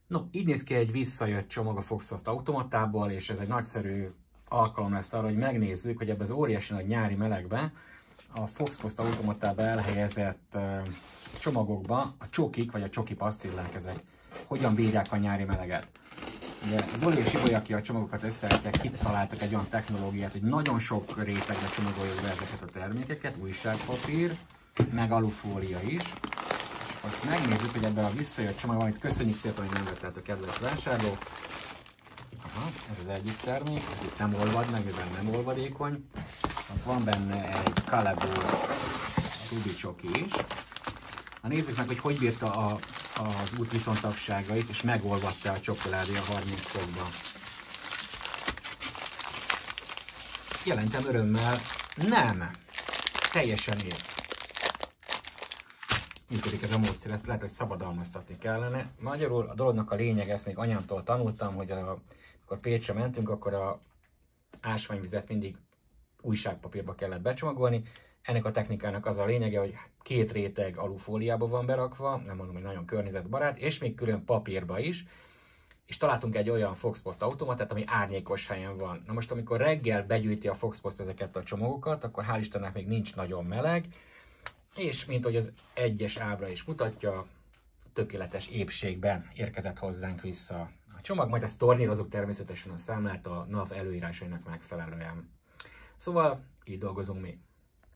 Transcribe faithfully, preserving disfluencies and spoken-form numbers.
No, így néz ki egy visszajött csomag a Foxpost automatából, és ez egy nagyszerű alkalom lesz arra, hogy megnézzük, hogy ebben az óriási nagy nyári melegben a Foxpost automatába elhelyezett uh, csomagokba a csokik, vagy a csoki pasztillák ezek hogyan bírják a nyári meleget. Ugye Zoli és Ibolya, aki a csomagokat összeállítják, kitaláltak egy olyan technológiát, hogy nagyon sok rétegbe csomagoljuk be ezeket a termékeket, újságpapír, meg alufólia is. És most megnézzük, hogy ebben a visszajött csomagban, amit köszönjük szépen, hogy nem vett a kedves vásárlók. Aha, ez az egyik termék, ez itt nem olvad meg, mivel nem olvadékony. Viszont van benne egy Callebaut Ruby csoki is. Na nézzük meg, hogy hogy bírta a, az út viszontagságait, és megolvadta a csokoládé a harminc fokban. Jelentem örömmel, nem! Teljesen ér. Működik ez a módszer, ezt lehet, hogy szabadalmaztatni kellene. Magyarul a dolognak a lényeg, ezt még anyámtól tanultam, hogy a, amikor Pécsre mentünk, akkor a ásványvizet mindig újságpapírba kellett becsomagolni. Ennek a technikának az a lényege, hogy két réteg alufóliába van berakva, nem mondom, hogy nagyon környezetbarát, és még külön papírba is, és találtunk egy olyan Foxpost automatát, ami árnyékos helyen van. Na most, amikor reggel begyűjti a Foxpost ezeket a csomagokat, akkor hál' Istennek még nincs nagyon meleg, és mint hogy az egyes ábra is mutatja, tökéletes épségben érkezett hozzánk vissza a csomag, majd ezt tornírozunk természetesen a számlát a NAV előírásainak megfelelően. Szóval így dolgozunk mi.